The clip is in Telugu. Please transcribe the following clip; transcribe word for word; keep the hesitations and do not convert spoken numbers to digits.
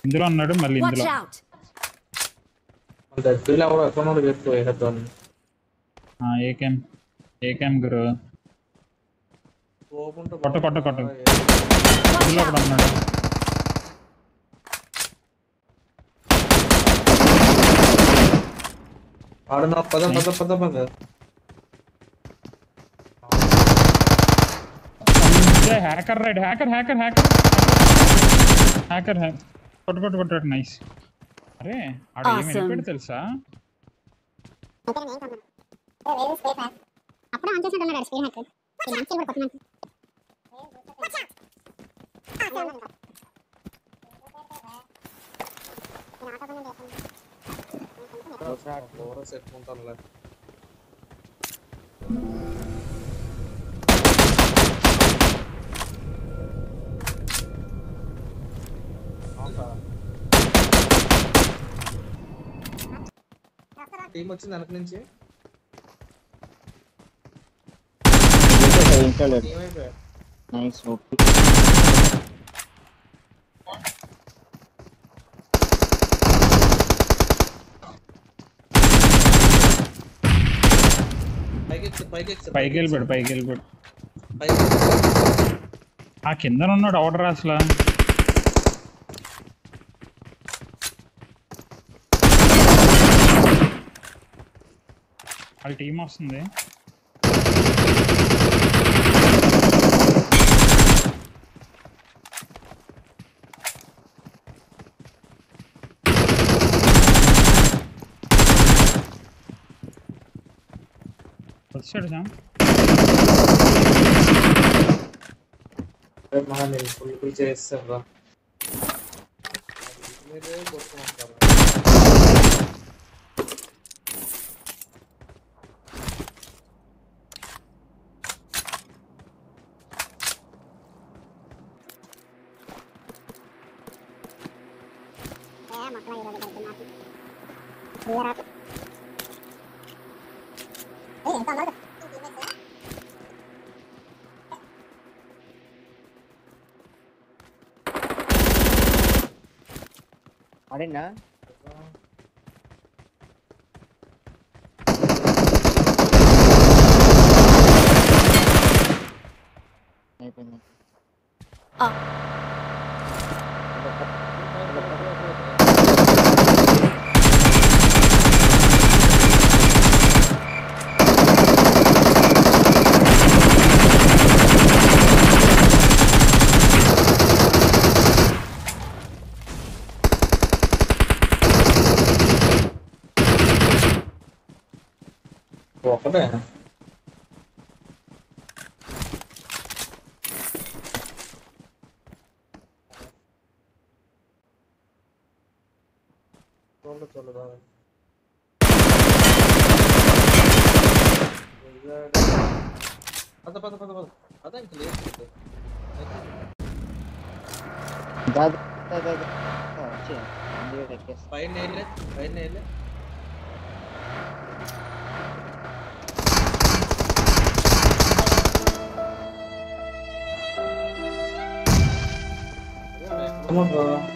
ఇందులో ఉన్నాడు మళ్ళీ ఇందులో. ఏకేం ఏకేం గురు కొట్ట కొట్ట కొట్ట ఇందులో కూడా ఉన్నాడు. Hacker raid hacker hacker hacker hacker hacker కొట్టు కొట్టు కొట్టాడు. నైస్. అరే ఆడ ఏం వెళ్ళిపోయాడు తెలుసా? టీం వచ్చింది వెనక నుంచి. నైస్. ఓకే పైకి వెళ్ళిపోయాడు పైకి వెళ్ళిపోయాడు. ఆ కింద ఉన్నాడు ఆర్డర్ అసలు. వాళ్ళ టీం వస్తుంది. వచ్చాడు సామ్. ఫుల్ చేస్తారా మీరే కొట్టుకుంటారు. అడేనా అయిపోయింది. ఒకటే చూడ చూడదా పద పద పద పద అదే ఇంక లేదు. పైన వెళ్ళే పైన వెళ్ళే Come on, bro.